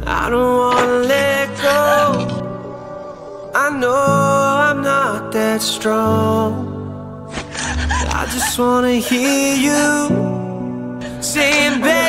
I don't wanna let go. I know I'm not that strong. I just wanna hear you saying, baby,